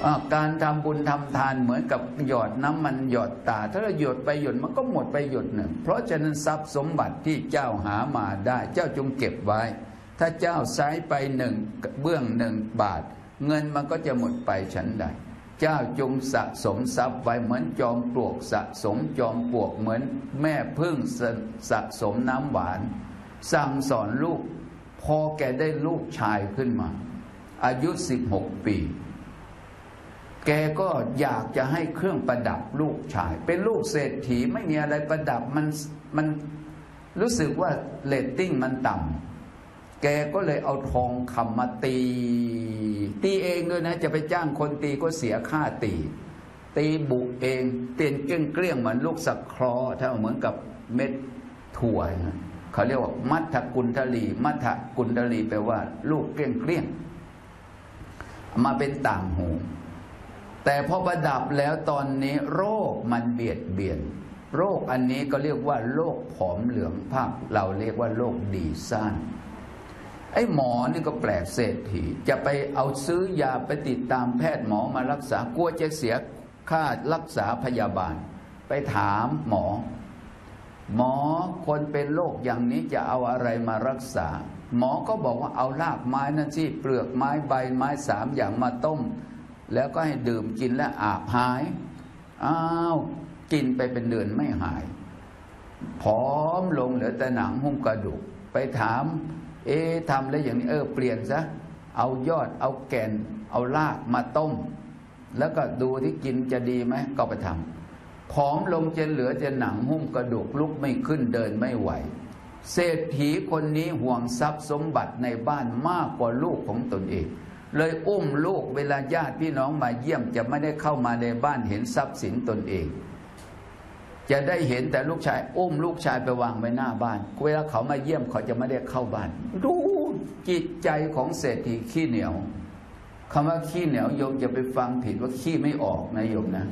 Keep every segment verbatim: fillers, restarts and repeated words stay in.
การทำบุญทำทานเหมือนกับหยดน้ำมันหยดตาถ้าเราหยดไปหยดมันก็หมดไปหยดหนึ่งเพราะฉะนั้นทรัพย์สมบัติที่เจ้าหามาได้เจ้าจงเก็บไว้ถ้าเจ้าใช้ไปหนึ่งเบื้องหนึ่งบาทเงินมันก็จะหมดไปฉันใดเจ้าจงสะสมทรัพย์ไว้เหมือนจอมปลวกสะสมจอมปลวกเหมือนแม่พึ่งสะสมน้ำหวานสั่งสอนลูกพอแกได้ลูกชายขึ้นมาอายุสิบหกปีแกก็อยากจะให้เครื่องประดับลูกชายเป็นลูกเศรษฐีไม่มีอะไรประดับมันมันรู้สึกว่าเรตติ้งมันต่ำแกก็เลยเอาทองคำมาตีตีเองด้วยนะจะไปจ้างคนตีก็เสียค่าตีตีบุกเองเตียนเกลี้ยงเกลี้ยงเหมือนลูกสักครอถ้าเหมือนกับเม็ดถั่วนะเขาเรียกว่ามัทธกุณฑลีมัทธกุณฑลีแปลว่าลูกเกลี้ยงเกลี้ยงมาเป็นต่างหูแต่พอประดับแล้วตอนนี้โรคมันเบียดเบียนโรคอันนี้ก็เรียกว่าโรคผอมเหลืองภาคเราเรียกว่าโรคดีซ่านไอ้หมอนี่ก็แปลกเศรษฐีจะไปเอาซื้อยาไปติดตามแพทย์หมอมารักษากลัวจะเสียค่ารักษาพยาบาลไปถามหมอหมอคนเป็นโรคอย่างนี้จะเอาอะไรมารักษาหมอก็บอกว่าเอารากไม้นั่นสิเปลือกไม้ใบไม้สามอย่างมาต้มแล้วก็ให้ดื่มกินและอาบหายอ้าวกินไปเป็นเดือนไม่หายผอมลงเหลือแต่หนังหุ้มกระดูกไปถามเอ๊ะทำแล้วอย่างนี้เออเปลี่ยนซะเอายอดเอาแก่นเอารากมาต้มแล้วก็ดูที่กินจะดีไหมก็ไปทำผอมลงจนเหลือแต่หนังหุ้มกระดูกลุกไม่ขึ้นเดินไม่ไหวเศรษฐีคนนี้ห่วงทรัพย์สมบัติในบ้านมากกว่าลูกของตนเองเลยอุ้มลูกเวลาญาติพี่น้องมาเยี่ยมจะไม่ได้เข้ามาในบ้านเห็นทรัพย์สินตนเองจะได้เห็นแต่ลูกชายอุ้มลูกชายไปวางไว้หน้าบ้านเวลาเขามาเยี่ยมเขาจะไม่ได้เข้าบ้านรู้จิตใจของเศรษฐีขี้เหนียวคำว่าขี้เหนียวโยมจะไปฟังผิดว่าขี้ไม่ออกนะโยมนะ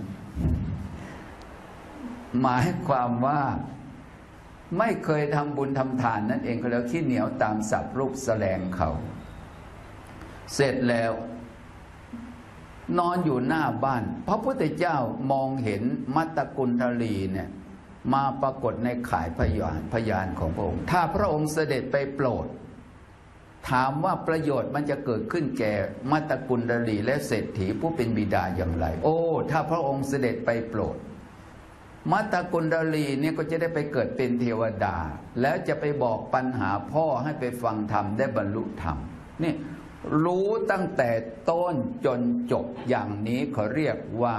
หมายความว่าไม่เคยทำบุญทำทานนั่นเองก็แล้วขี้เหนียวตามศัพท์รูปแสดงเขาเสร็จแล้วนอนอยู่หน้าบ้านพระพุทธเจ้ามองเห็นมัตตกุณฑลีเนี่ยมาปรากฏในข่ายพยานพยานของพระองค์ถ้าพระองค์เสด็จไปโปรดถามว่าประโยชน์มันจะเกิดขึ้นแก่มัตตกุณฑลีและเศรษฐีผู้เป็นบิดาอย่างไรโอ้ถ้าพระองค์เสด็จไปโปรดมัตตกุณฑลีเนี่ยก็จะได้ไปเกิดเป็นเทวดาแล้วจะไปบอกปัญหาพ่อให้ไปฟังธรรมได้บรรลุธรรมนี่รู้ตั้งแต่ต้นจนจบอย่างนี้เขาเรียกว่า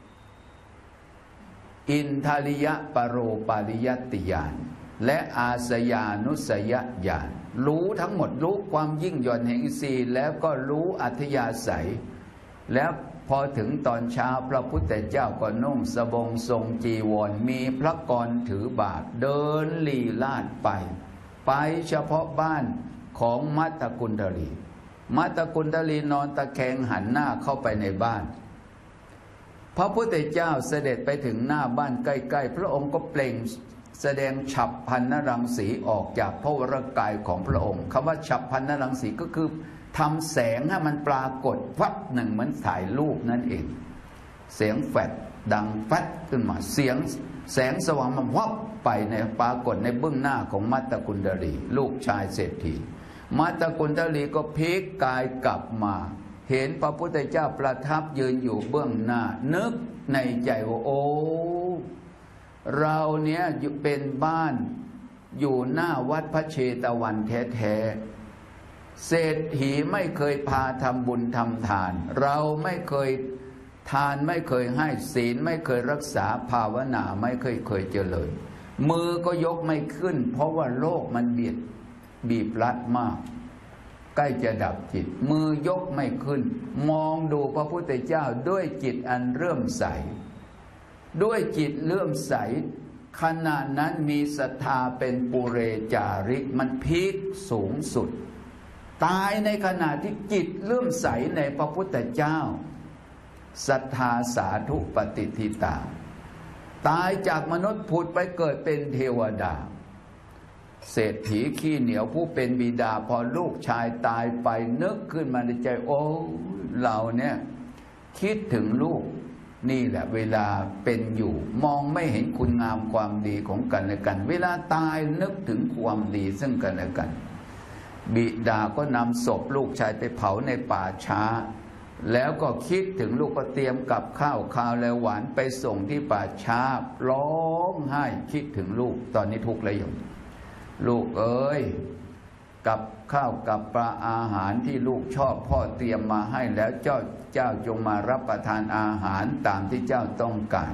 อินทริยปโรปาริยติญาณและอาสยานุสยญาณรู้ทั้งหมดรู้ความยิ่งหย่อนแห่งอินทรีย์แล้วก็รู้อัธยาศัยแล้วพอถึงตอนเช้าพระพุทธเจ้าก็นุ่งสบงทรงจีวรมีพระกรถือบาทเดินลีลาศไปไปเฉพาะบ้านของมัตตกุณฑลีมัตตกุณฑลีนอนตะแคงหันหน้าเข้าไปในบ้านพระพุทธเจ้าเสด็จไปถึงหน้าบ้านใกล้ๆพระองค์ก็เปล่งแสดงฉับพรรณรังสีออกจากพระวรกายของพระองค์คำว่าฉับพรรณรังสีก็คือทำแสงให้มันปรากฏวับหนึ่งเหมือนถ่ายรูปนั่นเองเสียงแฟดดังแฟดขึ้นมาเสียงแสงสว่างมันวับไปในปรากฏในเบื้องหน้าของมัตตกุณฑลีลูกชายเศรษฐีมัตตกุณฑลีก็พลิกกายกลับมาเห็นพระพุทธเจ้าประทับยืนอยู่เบื้องหน้านึกในใจว่าโอ้เราเนี้ยเป็นบ้านอยู่หน้าวัดพระเชตวันแท้ๆเศรษฐีไม่เคยพาทำบุญทำทานเราไม่เคยทานไม่เคยให้ศีลไม่เคยรักษาภาวนาไม่เคยเคยเจริญมือก็ยกไม่ขึ้นเพราะว่าโลกมันเบียดบีบรัดมากใกล้จะดับจิตมือยกไม่ขึ้นมองดูพระพุทธเจ้าด้วยจิตอันเลื่อมใสด้วยจิตเลื่อมใสขณะนั้นมีศรัทธาเป็นปุเรจาริกมันพีคสูงสุดตายในขณะที่จิตเลื่อมใสในพระพุทธเจ้าศรัทธาสาธุปฏิทิตาตายจากมนุษย์ผุดไปเกิดเป็นเทวดาเศรษฐีขี้เหนียวผู้เป็นบิดาพอลูกชายตายไปนึกขึ้นมาในใจโอ้เราเนี่ยคิดถึงลูกนี่แหละเวลาเป็นอยู่มองไม่เห็นคุณงามความดีของกันและกันเวลาตายนึกถึงความดีซึ่งกันและกันบิดาก็นำศพลูกชายไปเผาในป่าช้าแล้วก็คิดถึงลูกก็เตรียมกับข้าวคาวและหวานไปส่งที่ป่าช้าร้องไห้คิดถึงลูกตอนนี้ทุกข์แล้วอยู่ลูกเอ้ยกับข้าวกับปลาอาหารที่ลูกชอบพ่อเตรียมมาให้แล้วเจ้าเจ้าจงมารับประทานอาหารตามที่เจ้าต้องการ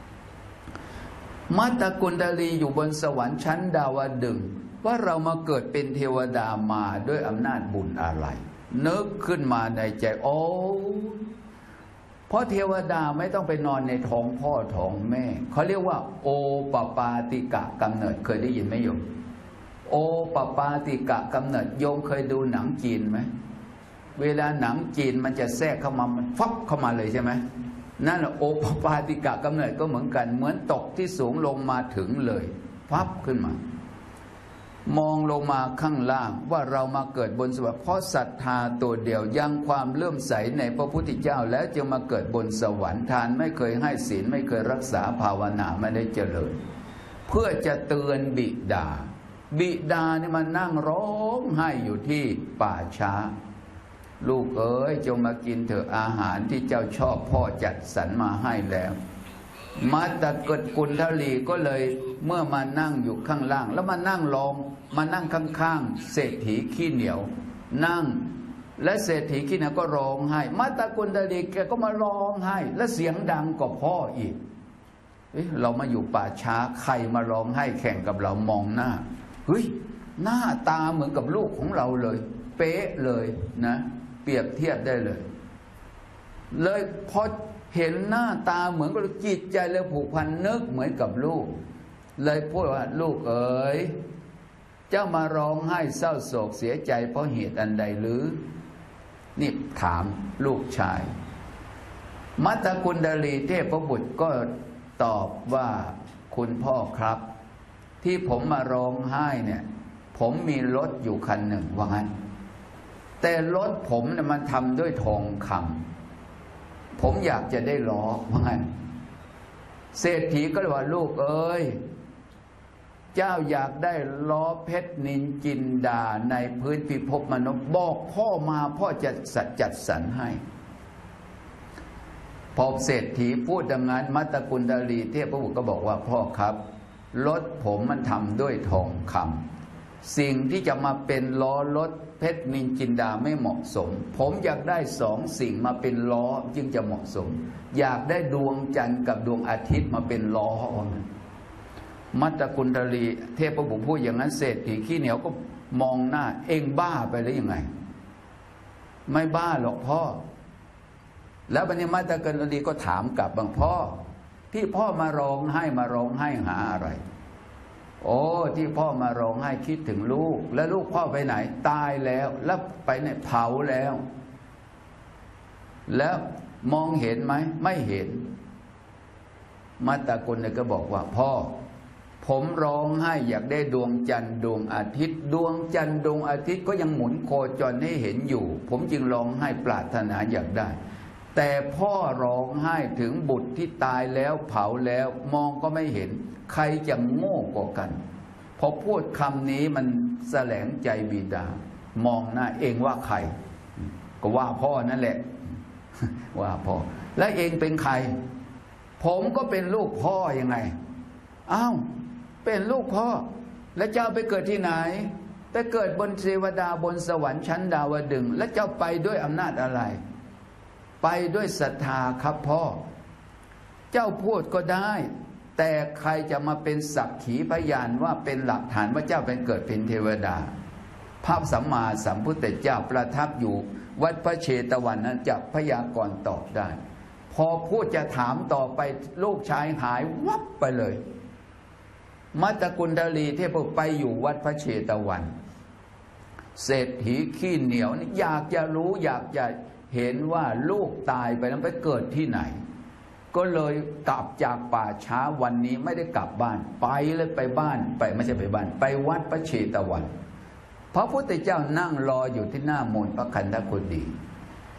มัตตกุณฑลีอยู่บนสวรรค์ชั้นดาวดึงส์ว่าเรามาเกิดเป็นเทวดามาด้วยอำนาจบุญอะไรนึกขึ้นมาในใจโอ้เพราะเทวดาไม่ต้องไปนอนในท้องพ่อท้องแม่เขาเรียกว่าโอปปาติกะกำเนิดเคยได้ยินไหมโยมโอปปาติกะกำเนิดโยมเคยดูหนังจีนไหมเวลาหนังจีนมันจะแทรกเข้ามามันฟับเข้ามาเลยใช่ไหมนั่นแหละโอปปาติกะกำเนิดก็เหมือนกันเหมือนตกที่สูงลงมาถึงเลยฟับขึ้นมามองลงมาข้างล่างว่าเรามาเกิดบนสวรรค์เพราะศรัทธาตัวเดียวยังความเลื่อมใสในพระพุทธเจ้าแล้วจึงมาเกิดบนสวรรค์ทานไม่เคยให้ศีลไม่เคยรักษาภาวนาไม่ได้เจริญเพื่อจะเตือนบิดาบิดาเนี่ยมานั่งร้องไห้อยู่ที่ป่าช้าลูกเอ๋ยจงมากินเถอะอาหารที่เจ้าชอบพ่อจัดสรรมาให้แล้วมัตตกุณฑลีก็เลยเมื่อมานั่งอยู่ข้างล่างแล้วมานั่งลองมานั่งข้างๆเศรษฐีขี้เหนียวนั่งและเศรษฐีขี้เหนียวก็ร้องไห้มัตตกุณฑลีแกก็มาร้องไห้และเสียงดังกว่าพ่ออีกเอ๊ะเรามาอยู่ป่าช้าใครมาร้องไห้แข่งกับเรามองหน้าเฮ้ยหน้าตาเหมือนกับลูกของเราเลยเป๊ะเลยนะเปรียบเทียบได้เลยเลยพอเห็นหน้าตาเหมือนกับจิตใจเลยผูกพันนึกเหมือนกับลูกเลยพูดว่าลูกเอ๋ยเจ้ามาร้องไห้เศร้าโศกเสียใจเพราะเหตุอันใดหรือนี่ถามลูกชายมัตตกุณฑลีเทพบุตรก็ตอบว่าคุณพ่อครับที่ผมมาร้องไห้เนี่ยผมมีรถอยู่คันหนึ่งว่างั้นแต่รถผมเนี่ยมันทำด้วยทองคำผมอยากจะได้ล้อว่างั้นเศรษฐีก็เลยว่าลูกเอ้ยเจ้าอยากได้ล้อเพชรนินจินดาในพื้นพิภพมนุษย์บอกพ่อมาพ่อจะจัดสรรให้พอเศรษฐีพูดดังนั้นมัตตกุณฑลีเทพบุตรก็บอกว่าพ่อครับรถผมมันทำด้วยทองคำสิ่งที่จะมาเป็นล้อรถเพชรนินจินดาไม่เหมาะสมผมอยากได้สองสิ่งมาเป็นล้อจึงจะเหมาะสมอยากได้ดวงจันทร์กับดวงอาทิตย์มาเป็นล้อมัตตกุณฑลีเทพบุตรพูดอย่างนั้นเศรษฐีขี้เหนียวก็มองหน้าเองบ้าไปหรือยังไงไม่บ้าหรอกพ่อแล้วบัณฑิตมัตตกุณฑลีก็ถามกลับบางพ่อที่พ่อมาร้องไห้มาร้องไห้หาอะไรโอ้ที่พ่อมาร้องไห้คิดถึงลูกแล้วลูกพ่อไปไหนตายแล้วแล้วไปไหนเผาแล้วแล้วมองเห็นไหมไม่เห็นมัตตกุณฑลีก็บอกว่าพ่อผมร้องไห้อยากได้ดวงจันทร์ดวงอาทิตย์ดวงจันทร์ดวงอาทิตย์ก็ยังหมุนโคจรให้เห็นอยู่ผมจึงร้องไห้ปรารถนาอยากได้แต่พ่อร้องไห้ถึงบุตรที่ตายแล้วเผาแล้วมองก็ไม่เห็นใครจะโง่กว่ากันพอพูดคำนี้มันแสลงใจบิดามองหน้าเองว่าใครก็ว่าพ่อนั่นแหละว่าพ่อแล้วเองเป็นใครผมก็เป็นลูกพ่อยังไงอ้าวเป็นลูกพ่อแล้วเจ้าไปเกิดที่ไหนไปเกิดบนเทวดาบนสวรรค์ชั้นดาวดึงส์แล้วเจ้าไปด้วยอำนาจอะไรไปด้วยศรัทธาครับพ่อเจ้าพูดก็ได้แต่ใครจะมาเป็นสักขีพยานว่าเป็นหลักฐานว่าเจ้าเป็นเกิดเป็นเทวดาพระสัมมาสัมพุทธเจ้าประทับอยู่วัดพระเชตวันนั้นจะพยากรณ์ตอบได้พอพูดจะถามต่อไปลูกชายหายวับไปเลยมัตตกุณฑลีเทพไปอยู่วัดพระเชตวันเศรษฐีขี้เหนียวนี่อยากจะรู้อยากจะเห็นว่าลูกตายไปแล้วไปเกิดที่ไหนก็เลยกลับจากป่าช้าวันนี้ไม่ได้กลับบ้านไปเลยไปบ้านไปไม่ใช่ไปบ้านไปวัดพระเชตวัน พระพุทธเจ้านั่งรออยู่ที่หน้ามนต์พระคันธกุฎี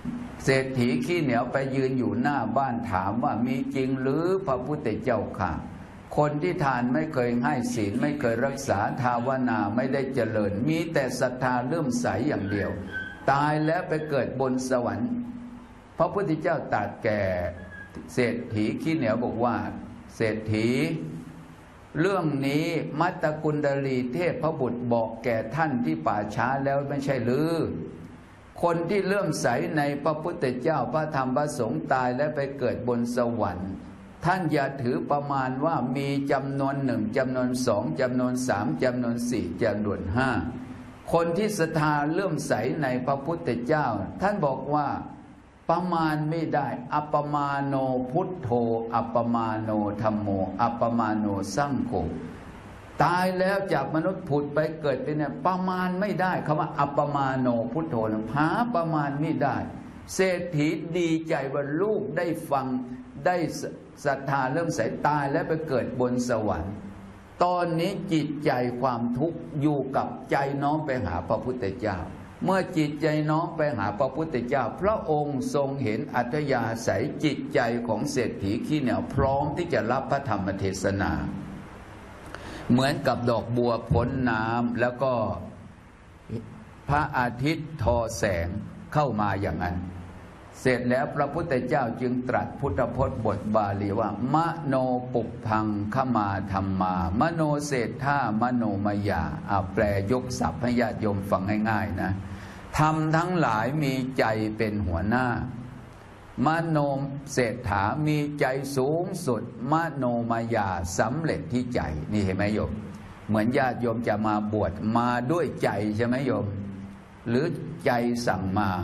เศรษฐีขี้เหนียวไปยืนอยู่หน้าบ้านถามว่ามีจริงหรือพระพุทธเจ้าค่ะคนที่ทานไม่เคยให้ศีลไม่เคยรักษาภาวนาไม่ได้เจริญมีแต่ศรัทธาเลื่อมใสอย่างเดียวตายแล้วไปเกิดบนสวรรค์พระพุทธเจ้าตรัสแก่เศรษฐีขี้เหนียวบอกว่าเศรษฐีเรื่องนี้มัตตกุณฑลีเทพบุตรบอกแก่ท่านที่ป่าช้าแล้วไม่ใช่หรือคนที่เลื่อมใสในพระพุทธเจ้าพระธรรมพระสงฆ์ตายและไปเกิดบนสวรรค์ท่านอย่าถือประมาณว่ามีจำนวนหนึ่งจำนวนสองจำนวนสามจำนวนสี่จำนวนห้าคนที่ศรัทธาเลื่อมใสในพระพุทธเจ้าท่านบอกว่าประมาณไม่ได้อัปปมาโนพุทโธอัปปมาโนธัมโมอัปปมาโนสังโฆตายแล้วจากมนุษย์ผุดไปเกิดเป็นเนี่ยประมาณไม่ได้คำว่าอัปปมาโนพุทโธหาประมาณไม่ได้เศรษฐีดีใจว่าลูกได้ฟังได้ศรัทธาเริ่มใสตายแล้วไปเกิดบนสวรรค์ตอนนี้จิตใจความทุกข์อยู่กับใจน้อมไปหาพระพุทธเจ้าเมื่อจิตใจน้อมไปหาพระพุทธเจ้าพระองค์ทรงเห็นอัธยาศัยจิตใจของเศรษฐีขี้เหนียวพร้อมที่จะรับพระธรรมเทศนาเหมือนกับดอกบัวพ้นน้ำแล้วก็พระอาทิตย์ทอแสงเข้ามาอย่างนั้นเสร็จแล้วพระพุทธเจ้าจึงตรัสพุทธพจน์บทบาลีว่ามโนปุพพังขมาธรรมามโนเศรษฐามโนมยาอ่าแปลยกศัพท์ให้ญาติโยมฟังง่ายๆนะธรรมทั้งหลายมีใจเป็นหัวหน้ามโนเศรษฐามีใจสูงสุดมโนมยาสำเร็จที่ใจนี่เห็นไหมโยมเหมือนญาติโยมจะมาบวชมาด้วยใจใช่ไหมโยมหรือใจสั่งมา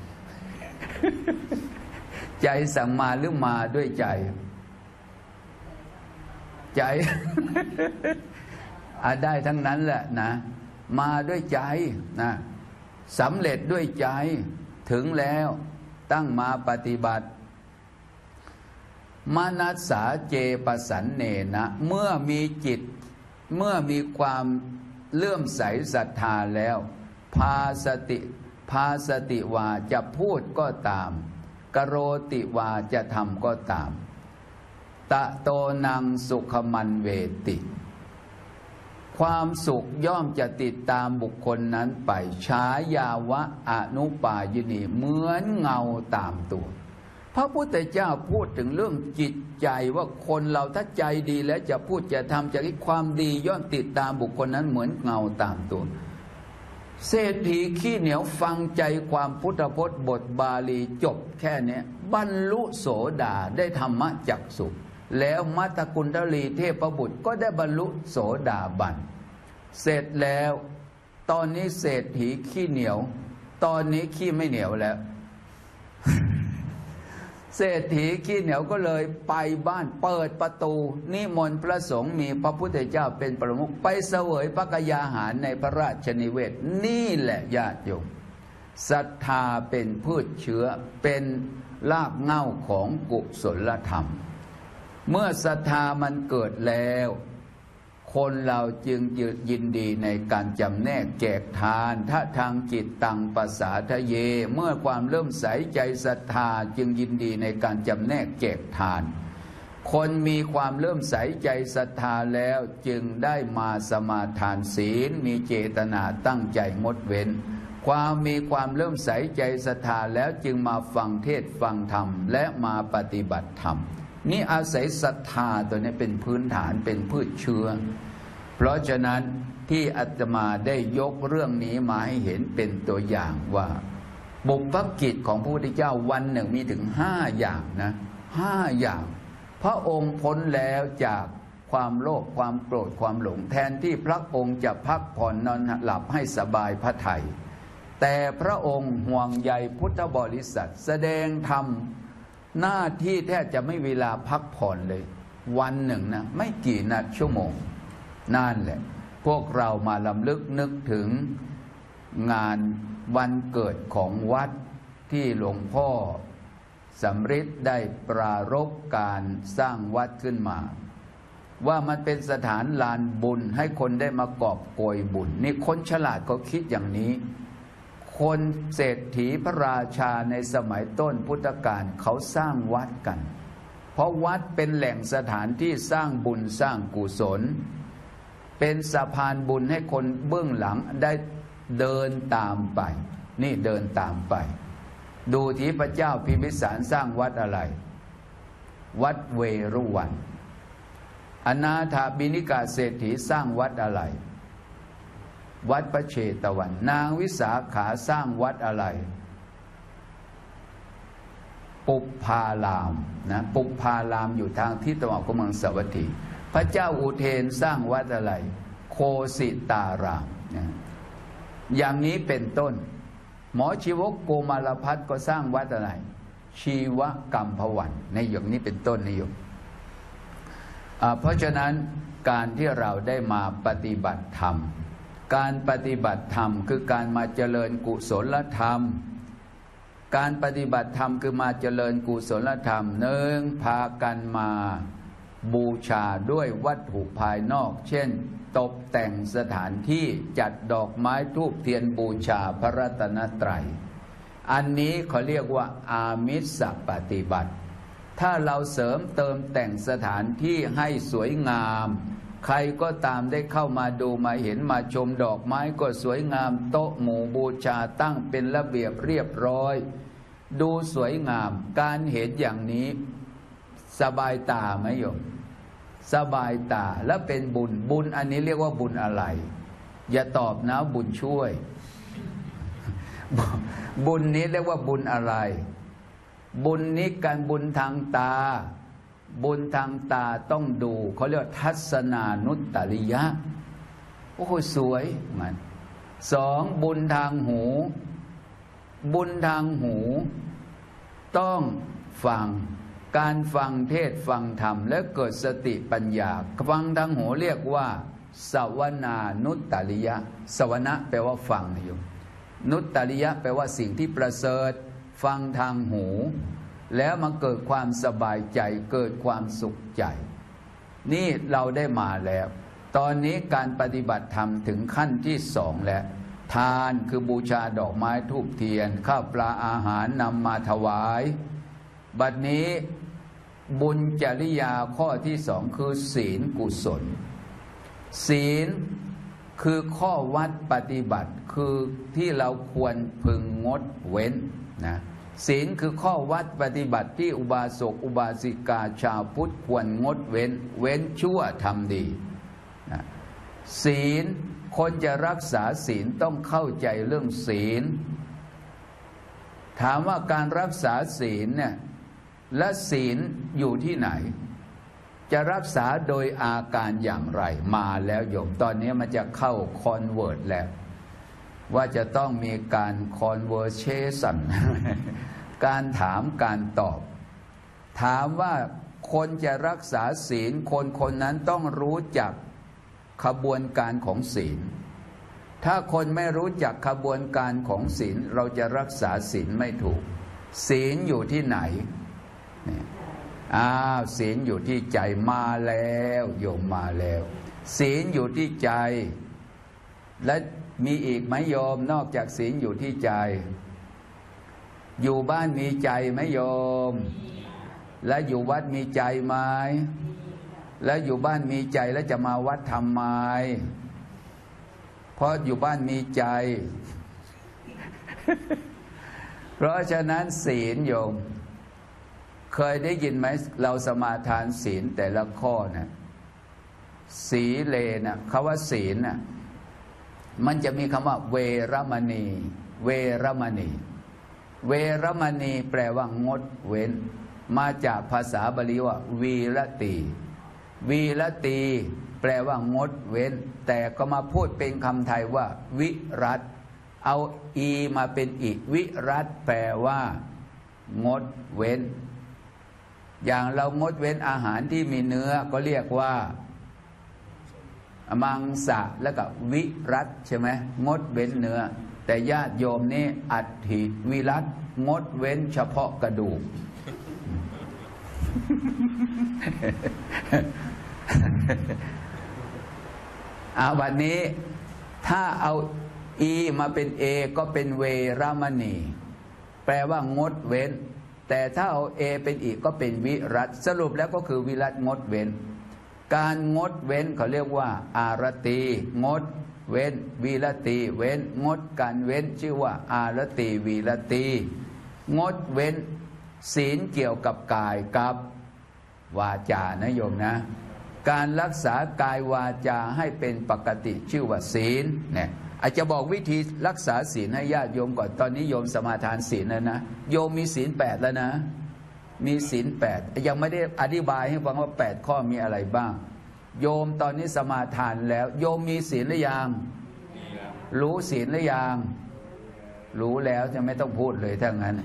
ใจสั่งมาหรือมาด้วยใจใจ อาได้ทั้งนั้นแหละนะมาด้วยใจนะสำเร็จด้วยใจถึงแล้วตั้งมาปฏิบัติมนัสสาเจปสันเนนะเมื่อมีจิตเมื่อมีความเลื่อมใสศรัทธาแล้วพาสติพาสติวาจะพูดก็ตามกโรติวาจะทำก็ตามตะโตนังสุขมันเวติความสุขย่อมจะติดตามบุคคลนั้นไปฉายาวะอนุปายนีเหมือนเงาตามตัวพระพุทธเจ้าพูดถึงเรื่องจิตใจว่าคนเราถ้าใจดีแล้วจะพูดจะทำจะคิดความดีย่อมติดตามบุคคลนั้นเหมือนเงาตามตัวเศรษฐีขี้เหนียวฟังใจความพุทธพจน์บทบาลีจบแค่นี้บรรลุโสดาได้ธรรมจักสุแล้วมัตตกุณฑลีเทพบุตรก็ได้บรรลุโสดาบันเสร็จแล้วตอนนี้เศรษฐีขี้เหนียวตอนนี้ขี้ไม่เหนียวแล้ว เศรษฐีขี้เหนียวก็เลยไปบ้านเปิดประตูนิมนต์พระสงฆ์มีพระพุทธเจ้าเป็นประมุขไปเสวยพระกยาหารในพระราชนิเวศนี่แหละญาติโยมศรัทธาเป็นพืชเชื้อเป็นรากเหง้าของกุศลธรรมเมื่อศรัทธามันเกิดแล้วคนเราจึงยินดีในการจำแนกแจกทานถ้าทางจิตตังปัสสาทะเยเมื่อความเริ่มใสใจศรัทธาจึงยินดีในการจำแนกแจกทานคนมีความเริ่มใสใจศรัทธาแล้วจึงได้มาสมาทานศีลมีเจตนาตั้งใจงดเว้นความมีความเริ่มใสใจศรัทธาแล้วจึงมาฟังเทศฟังธรรมและมาปฏิบัติธรรมนี่อาศัยศรัทธาตัวนี้เป็นพื้นฐานเป็นพืชเชื้อเพราะฉะนั้นที่อาตมาได้ยกเรื่องนี้มาให้เห็นเป็นตัวอย่างว่าบุพกิจของพระพุทธเจ้าวันหนึ่งมีถึงห้าอย่างนะห้าอย่างพระองค์พ้นแล้วจากความโลภความโกรธความหลงแทนที่พระองค์จะพักผ่อนนอนหลับให้สบายพระทัยแต่พระองค์ห่วงใยพุทธบริษัทแสดงธรรมหน้าที่แทบจะไม่เวลาพักผ่อนเลยวันหนึ่งนะไม่กี่นาทีชั่วโมงนั่นแหละพวกเรามาลำลึกนึกถึงงานวันเกิดของวัดที่หลวงพ่อสำริดได้ปรารภการสร้างวัดขึ้นมาว่ามันเป็นสถานลานบุญให้คนได้มากอบโกยบุญนี่คนฉลาดเขาคิดอย่างนี้คคนเศรษฐีพระราชาในสมัยต้นพุทธกาลเขาสร้างวัดกันเพราะวัดเป็นแหล่งสถานที่สร้างบุญสร้างกุศลเป็นสะพานบุญให้คนเบื้องหลังได้เดินตามไปนี่เดินตามไปดูที่พระเจ้าพิมพิสารสร้างวัดอะไรวัดเวรุวันอนาถบิณฑิกาเศรษฐีสร้างวัดอะไรวัดพระเชตวันนางวิสาขาสร้างวัดอะไรปุพพารามนะปุพพารามอยู่ทางทิศตะวันออกของเมืองสาวัตถีพระเจ้าอุเทนสร้างวัดอะไรโคสิตารามนะอย่างนี้เป็นต้นหมอชีวกโกมารพัฒน์ก็สร้างวัดอะไรชีวกัมพวันในอย่างนี้เป็นต้นนิยมเพราะฉะนั้นการที่เราได้มาปฏิบัติธรรมการปฏิบัติธรรมคือการมาเจริญกุศลธรรมการปฏิบัติธรรมคือมาเจริญกุศลธรรมหนึ่งพากันมาบูชาด้วยวัตถุภายนอกเช่นตกแต่งสถานที่จัดดอกไม้ธูปเทียนบูชาพระรัตนตรัยอันนี้เขาเรียกว่าอามิสปฏิบัติถ้าเราเสริมเติมแต่งสถานที่ให้สวยงามใครก็ตามได้เข้ามาดูมาเห็นมาชมดอกไม้ก็สวยงามโต๊ะหมู่บูชาตั้งเป็นระเบียบเรียบร้อยดูสวยงามการเห็นอย่างนี้สบายตาไหมโยมสบายตาและเป็นบุญบุญอันนี้เรียกว่าบุญอะไรอย่าตอบนะบุญช่วยบุญนี้เรียกว่าบุญอะไรบุญนี้การบุญทางตาบุญทางตาต้องดูเขาเรียกทัศนานุตตริยะโอ้โหสวยมันสองบุญทางหูบุญทางหูต้องฟังการฟังเทศฟังธรรมและเกิดสติปัญญาฟังทางหูเรียกว่าสวนานุตตริยะสวนะแปลว่าฟังนะโยมนุตตริยะแปลว่าสิ่งที่ประเสริฐฟังทางหูแล้วมันเกิดความสบายใจเกิดความสุขใจนี่เราได้มาแล้วตอนนี้การปฏิบัติธรรมถึงขั้นที่สองแล้วทานคือบูชาดอกไม้ธูปเทียนข้าวปลาอาหารนำมาถวายบัดนี้บุญจริยาข้อที่สองคือศีลกุศลศีลคือข้อวัดปฏิบัติคือที่เราควรพึงงดเว้นนะศีลคือข้อวัดปฏิบัติที่อุบาสกอุบาสิกาชาวพุทธควรงดเว้นเว้นชั่วทำดีนะศีลคนจะรักษาศีลต้องเข้าใจเรื่องศีลถามว่าการรักษาศีลเนี่ยและศีลอยู่ที่ไหนจะรักษาโดยอาการอย่างไรมาแล้วโยมตอนนี้มันจะเข้าคอนเวิร์ตแล้วว่าจะต้องมีการคอนเวอร์เชชันการถามการตอบถามว่าคนจะรักษาศีลคนคนนั้นต้องรู้จักขบวนการของศีลถ้าคนไม่รู้จักขบวนการของศีลเราจะรักษาศีลไม่ถูกศีลอยู่ที่ไหนอ้าวศีลอยู่ที่ใจมาแล้วโยมมาแล้วศีลอยู่ที่ใจและมีอีกไหมโยมนอกจากศีลอยู่ที่ใจอยู่บ้านมีใจไหมโยมและอยู่วัดมีใจไหมและอยู่บ้านมีใจแล้วจะมาวัดทำไมเพราะอยู่บ้านมีใจ เพราะฉะนั้นศีลโยมเคยได้ยินไหมเราสมาทานศีลแต่ละข้อนะสีเลนะคำว่าศีลนะมันจะมีคำว่าเวรมณีเวรมณีเวรมณีแปลว่างดเว้นมาจากภาษาบาลีว่าวีรตีวีรตีแปลว่างดเว้นแต่ก็มาพูดเป็นคำไทยว่าวิรัตเอาอีมาเป็นอีวิรัตแปลว่างดเว้นอย่างเรางดเว้นอาหารที่มีเนื้อก็เรียกว่ามังสะแล้วก็วิรัตใช่ไหมงดเว้นเนื้อแต่ญาติโยมนี่อัตถิวิรัตงดเว้นเฉพาะกระดูก เอาวันนี้ถ้าเอาอีมาเป็นเอก็เป็นเวรมณีแปลว่างดเว้นแต่ถ้าเอาเอเป็นอีก็เป็นวิรัตสรุปแล้วก็คือวิรัตงดเว้นการงดเว้นเขาเรียกว่าอารตีงดเว้นวีรตีเว้นงดการเว้นชื่อว่าอารตีวีรตีงดเว้นศีลเกี่ยวกับกายกับวาจานะโยมนะการรักษากายวาจาให้เป็นปกติชื่อว่าศีลเนี่ยอาจจะบอกวิธีรักษาศีลให้ญาติโยมก่อนตอนนี้โยมสมาทานศีลแล้วนะโยมมีศีลแปดแล้วนะมีศีลแปดยังไม่ได้อธิบายให้ฟังว่าแปดข้อมีอะไรบ้างโยมตอนนี้สมาทานแล้วโยมมีศีลหรือยังรู้ศีลหรือยังรู้แล้วจะไม่ต้องพูดเลยถ้างั้น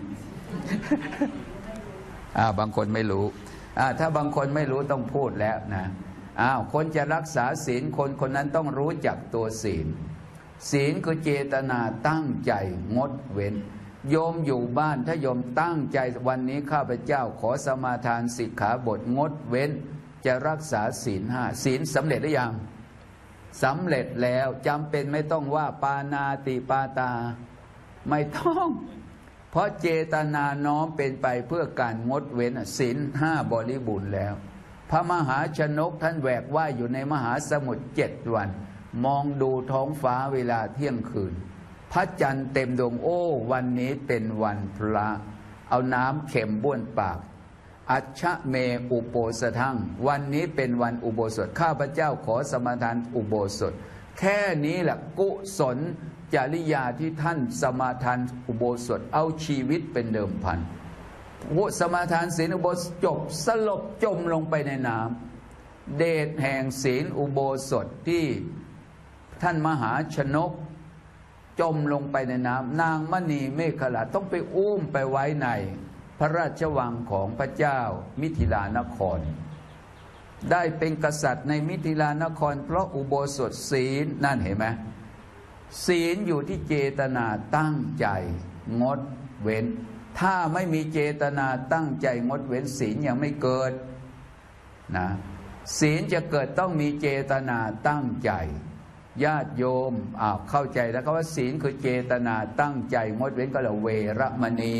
อ่าบางคนไม่รู้อ่าถ้าบางคนไม่รู้ต้องพูดแล้วนะอ้าวคนจะรักษาศีลคนคนนั้นต้องรู้จักตัวศีลศีลคือเจตนาตั้งใจงดเว้นโยมอยู่บ้านถ้าโยมตั้งใจวันนี้ข้าพเจ้าขอสมาทานสิกขาบทงดเว้นจะรักษาศีลห้าศีลสำเร็จหรือยังสำเร็จแล้วจำเป็นไม่ต้องว่าปานาติปาตาไม่ต้องเพราะเจตนาน้อมเป็นไปเพื่อการงดเว้นศีลห้าบริบูรณ์แล้วพระมหาชนกท่านแหวกว่ายอยู่ในมหาสมุทรเจ็ดวันมองดูท้องฟ้าเวลาเที่ยงคืนพระจันทร์เต็มดวงโอ้วันนี้เป็นวันพระเอาน้ำเข็มบ้วนปากอัชชะเมอุโปสทังวันนี้เป็นวันอุโบสถข้าพเจ้าขอสมาทานอุโบสถแค่นี้แหละกุศลจริยาที่ท่านสมาทานอุโบสถเอาชีวิตเป็นเดิมพันวุสมาทานศีลอุโบสถจบสลบจมลงไปในน้ำเดชแห่งศีลอุโบสถที่ท่านมหาชนกจมลงไปในน้ำนางมณีเมขลาต้องไปอุ้มไปไว้ในพระราชวังของพระเจ้ามิถิลานครได้เป็นกษัตริย์ในมิถิลานครเพราะอุโบสถศีลนั่นเห็นไหมศีลอยู่ที่เจตนาตั้งใจงดเว้นถ้าไม่มีเจตนาตั้งใจงดเว้นศีลยังไม่เกิดนะศีลจะเกิดต้องมีเจตนาตั้งใจญาติโยมอ้าวเข้าใจแล้วว่าศีลคือเจตนาตั้งใจงดเว้นก็เลยเวรมณี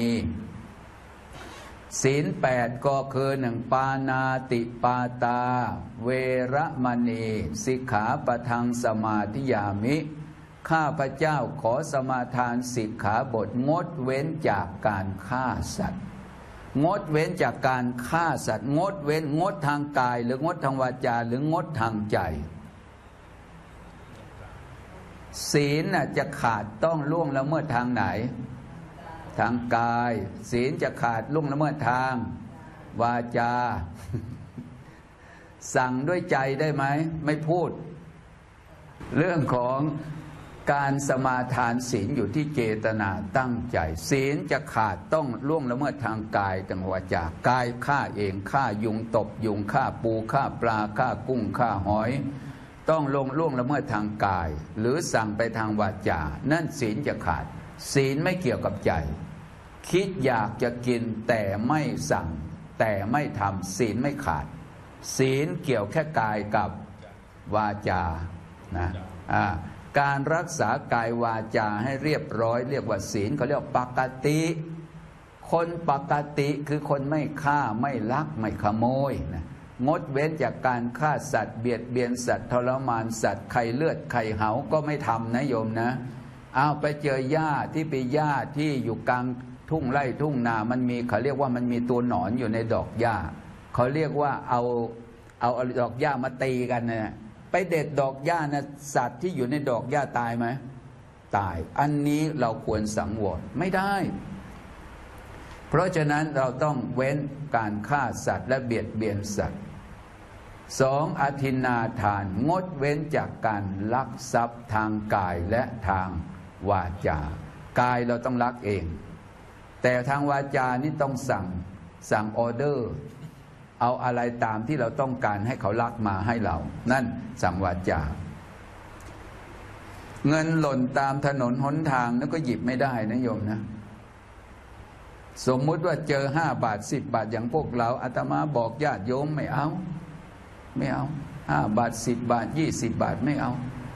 ศีลแปดก็คือหนึ่งปานาติปาตาเวรมณีสิกขาปะทังสมาธิยามิข้าพเจ้าขอสมาทานสิกขาบทงดเว้นจากการฆ่าสัตว์งดเว้นจากการฆ่าสัตว์งดเว้นงดทางกายหรืองดทางวาจาหรืองดทางใจศีลน่ะจะขาดต้องล่วงละเมิดทางไหนทางกายศีลจะขาดล่วงละเมิดทางวาจา สั่งด้วยใจได้ไหมไม่พูดเรื่องของการสมาทานศีลอยู่ที่เจตนาตั้งใจศีลจะขาดต้องล่วงละเมิดทางกายทางวาจากายฆ่าเองฆ่ายุงตบยุงฆ่าปูฆ่าปลาฆ่ากุ้งฆ่าหอยต้องลงล่วงละเมิดทางกายหรือสั่งไปทางวาจานั่นศีลจะขาดศีลไม่เกี่ยวกับใจคิดอยากจะกินแต่ไม่สั่งแต่ไม่ทำศีลไม่ขาดศีลเกี่ยวแค่กายกับวาจานะอ่าการรักษากายวาจาให้เรียบร้อยเรียกว่าศีลเขาเรียกปกติคนปกติคือคนไม่ฆ่าไม่ลักไม่ขโมยนะงดเว้นจากการฆ่าสัตว์เบียดเบียนสัตว์ทรมานสัตว์ไข่เลือดไข่เหาก็ไม่ทำนะโยมนะเอาไปเจอหญ้าที่เป็นหญ้าที่อยู่กลางทุ่งไร่ทุ่งนามันมีเขาเรียกว่ามันมีตัวหนอนอยู่ในดอกหญ้าเขาเรียกว่าเอาเอาดอกหญ้ามาตีกันนะไปเด็ดดอกหญ้านะสัตว์ที่อยู่ในดอกหญ้าตายไหมตายอันนี้เราควรสังวรไม่ได้เพราะฉะนั้นเราต้องเว้นการฆ่าสัตว์และเบียดเบียนสัตว์สองอทินนาทานงดเว้นจากการลักทรัพย์ทางกายและทางวาจากายเราต้องลักเองแต่ทางวาจานี่ต้องสั่งสั่งออเดอร์เอาอะไรตามที่เราต้องการให้เขาลักมาให้เรานั่นสั่งวาจาเงินหล่นตามถนนหนทางแล้วก็หยิบไม่ได้นะโยมนะสมมุติว่าเจอห้าบาทสิบบาทอย่างพวกเราอาตมาบอกญาติโยมไม่เอาไม่เอาห้าบาทสิบบาทยี่สิบบาทไม่เอา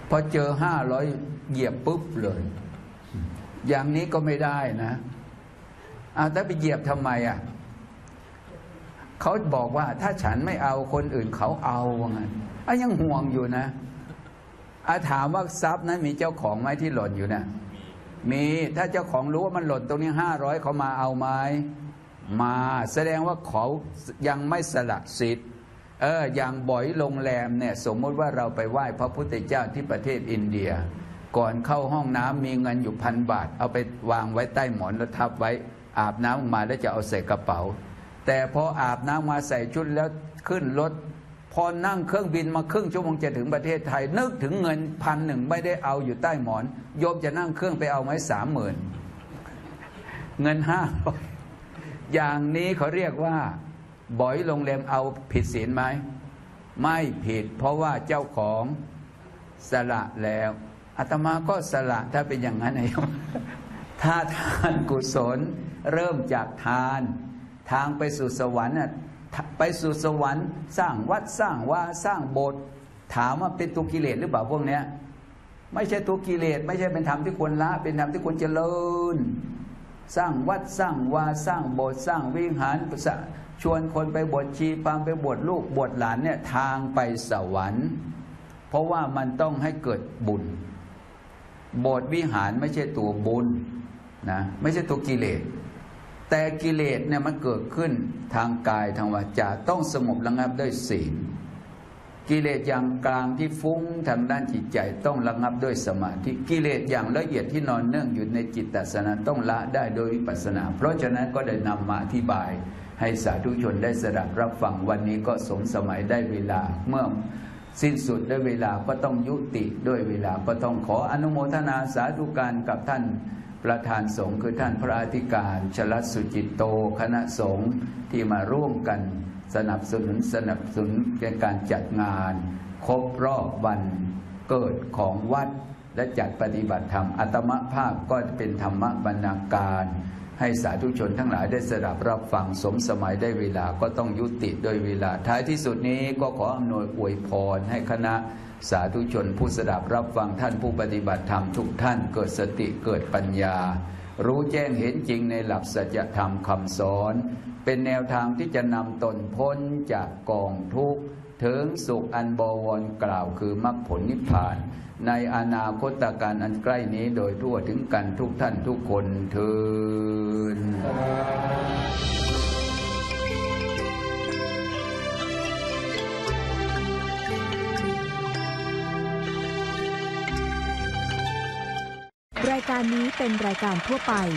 พอเจอห้าร้อยเหยียบปุ๊บเลยอย่างนี้ก็ไม่ได้นะเอาแต่ไปเหยียบทำไมอ่ะเขาบอกว่าถ้าฉันไม่เอาคนอื่นเขาเอาว่างั้นอ่ะยังห่วงอยู่นะอาถามว่าทรัพย์นั้นมีเจ้าของไหมที่หล่นอยู่นะมีถ้าเจ้าของรู้ว่ามันหล่นตรงนี้ห้าร้อยเขามาเอาไหมมาแสดงว่าเขายังไม่สละสิทธิ์เอออย่างบ่อยโรงแรมเนี่ยสมมติว่าเราไปไหว้พระพุทธเจ้าที่ประเทศอินเดียก่อนเข้าห้องน้ำมีเงินอยู่พันบาทเอาไปวางไว้ใต้หมอนแล้วทับไว้อาบน้ำมาแล้วจะเอาใส่กระเป๋าแต่พออาบน้ำมาใส่ชุดแล้วขึ้นรถพอนั่งเครื่องบินมาครึ่งชั่วโมงจะถึงประเทศไทยนึกถึงเงินพันหนึ่งไม่ได้เอาอยู่ใต้หมอนโยมจะนั่งเครื่องไปเอาไหมสามหมื่นเงินห้าร้อยอย่างนี้เขาเรียกว่าบ่อยโรงแรมเอาผิดศีลไหมไม่ผิดเพราะว่าเจ้าของสละแล้วอาตมาก็สละถ้าเป็นอย่างนั้นไงถ้าทานกุศลเริ่มจากทานทางไปสู่สวรรค์น่ะไปสู่สวรรค์สร้างวัดสร้างว่าสร้างโบสถ์ถามว่าเป็นตัวกิเลสหรือเปล่าพวกเนี้ยไม่ใช่ตัวกิเลสไม่ใช่เป็นธรรมที่ควรละเป็นธรรมที่ควรเจริญสร้างวัดสร้างวาสร้างโบสถ์สร้างวิหารชวนคนไปบวชชีพรามไปบวชลูกบวชหลานเนี่ยทางไปสวรรค์เพราะว่ามันต้องให้เกิดบุญโบสถ์วิหารไม่ใช่ตัวบุญนะไม่ใช่ตัวกิเลสแต่กิเลสเนี่ยมันเกิดขึ้นทางกายทางวาจาต้องสงบระงับด้วยศีลกิเลสอย่างกลางที่ฟุ้งทางด้านจิตใจต้องระงับด้วยสมาธิกิเลสอย่างละเอียดที่นอนเนื่องอยู่ในจิตตสนะต้องละได้โดยวิปัสสนาเพราะฉะนั้นก็ได้นำมาอธิบายให้สาธุชนได้สดับรับฟังวันนี้ก็สมสมัยได้เวลาเมื่อสิ้นสุดด้วยเวลาก็ต้องยุติด้วยเวลาก็ต้องขออนุโมทนาสาธุการกับท่านประธานสงฆ์คือท่านพระอธิการชลัดสุจิตโตคณะสงฆ์ที่มาร่วมกันสนับสนุนสนับสนุนในการจัดงานครบรอบวันเกิดของวัดและจัดปฏิบัติธรรมอาตมภาพก็เป็นธรรมบรรณาการให้สาธุชนทั้งหลายได้สดับรับฟังสมสมัยได้เวลาก็ต้องยุติโดยเวลาท้ายที่สุดนี้ก็ขออำนวยอวยพรให้คณะสาธุชนผู้สดับรับฟังท่านผู้ปฏิบัติธรรมทุกท่านเกิดสติเกิดปัญญารู้แจ้งเห็นจริงในหลักสัจธรรมคำสอนเป็นแนวทางที่จะนำตนพ้นจากกองทุกข์ถึงสุขอันบวรกล่าวคือมรรคผลนิพพานในอนาคตการอันใกล้นี้โดยทั่วถึงกันทุกท่านทุกคนเทอญรายการนี้เป็นรายการทั่วไป